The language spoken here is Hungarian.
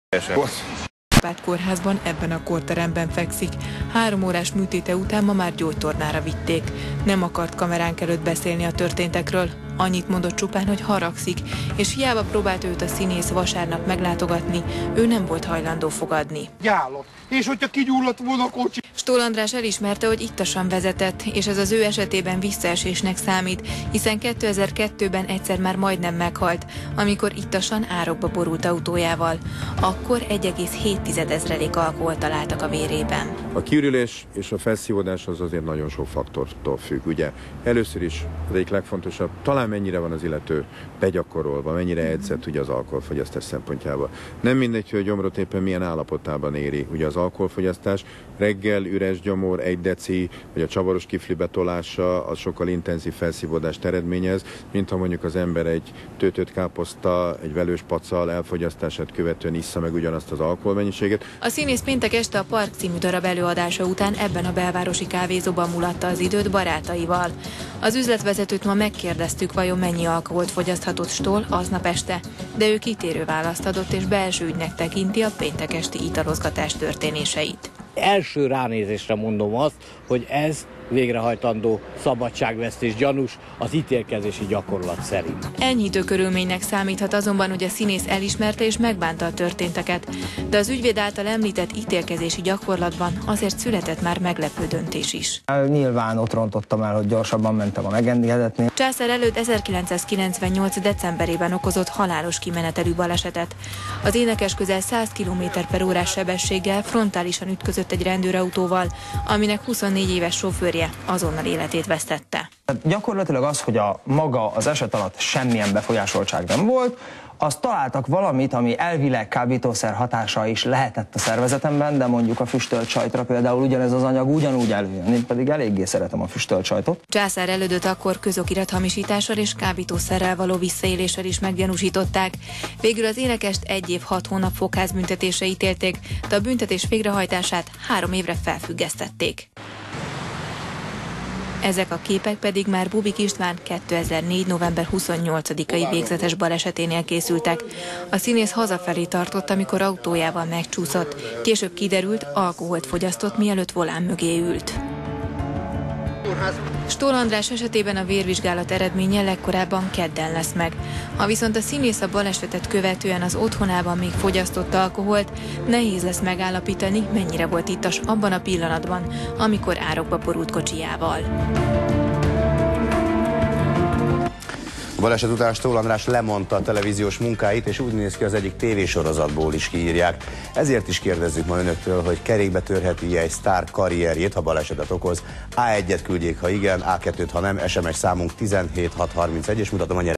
Árpád kórházban ebben a kórteremben fekszik. 3 órás műtéte után ma már gyógytornára vitték. Nem akart kameránk előtt beszélni a történtekről. Annyit mondott csupán, hogy haragszik, és hiába próbált őt a színész vasárnap meglátogatni, ő nem volt hajlandó fogadni. Gyállott. És hogyha kigyulladt volna a kocsi? Stoll András elismerte, hogy ittasan vezetett, és ez az ő esetében visszaesésnek számít, hiszen 2002-ben egyszer már majdnem meghalt, amikor ittasan árokba borult autójával. Akkor 1,7 alkoholt találtak a vérében. A kiürülés és a felszívódás az azért nagyon sok faktortól függ. Ugye először is az egyik legfontosabb, talán mennyire van az illető begyakorolva, mennyire edzett ugye az alkoholfogyasztás szempontjából. Nem mindegy, hogy a gyomrot éppen milyen állapotában éri ugye az alkoholfogyasztás. Reggel üres gyomor, 1 deci, vagy a csavaros kifli betolása, az sokkal intenzív felszívódást eredményez, mint ha mondjuk az ember egy töltött káposzta, egy velős pacal elfogyasztását követően issza meg ugyanazt az alkoholmennyiséget. A színész péntek este a Park című darab előadása után ebben a belvárosi kávézóban mulatta az időt barátaival. Az üzletvezetőt ma megkérdeztük, vajon mennyi alkoholt fogyaszthatott Stoll aznap este, de ő kitérő választ adott, és belső ügynek tekinti a péntek esti italozgatás történéseit. Első ránézésre mondom azt, hogy ez végrehajtandó szabadságvesztés gyanús az ítélkezési gyakorlat szerint. Enyhítő körülménynek számíthat azonban, hogy a színész elismerte és megbánta a történteket, de az ügyvéd által említett ítélkezési gyakorlatban azért született már meglepő döntés is. Nyilván ott rontottam el, hogy gyorsabban mentem a megengedhetnél. Császár előtt 1998. decemberében okozott halálos kimenetelű balesetet. Az énekes közel 100 km/órás sebességgel frontálisan ütközött egy rendőrautóval, aminek 24 éves sofőrje azonnal életét vesztette. Gyakorlatilag az, hogy maga az eset alatt semmilyen befolyásoltság nem volt, azt találtak valamit, ami elvileg kábítószer hatása is lehetett a szervezetemben, de mondjuk a füstölt sajtra például ugyanez az anyag ugyanúgy előjön. Én pedig eléggé szeretem a füstölt sajtot. Császár elődöt akkor közokirat hamisítással és kábítószerrel való visszaéléssel is meggyanúsították. Végül az énekest 1 év 6 hónap fogházbüntetésre ítélték, de a büntetés végrehajtását 3 évre felfüggesztették. Ezek a képek pedig már Bubik István 2004. november 28-ai végzetes baleseténél készültek. A színész hazafelé tartott, amikor autójával megcsúszott. Később kiderült, alkoholt fogyasztott, mielőtt volán mögé ült. Stoll András esetében a vérvizsgálat eredménye legkorábban kedden lesz meg. Ha viszont a színész a balesetet követően az otthonában még fogyasztott alkoholt, nehéz lesz megállapítani, mennyire volt ittas abban a pillanatban, amikor árokba borult kocsijával. A baleset után Stoll András lemondta a televíziós munkáit, és úgy néz ki, az egyik tévésorozatból is kiírják. Ezért is kérdezzük ma önöktől, hogy kerékbe törheti-e egy sztár karrierjét, ha balesetet okoz. A1-et küldjék, ha igen, A2-t, ha nem, SMS számunk 17631, és mutatom a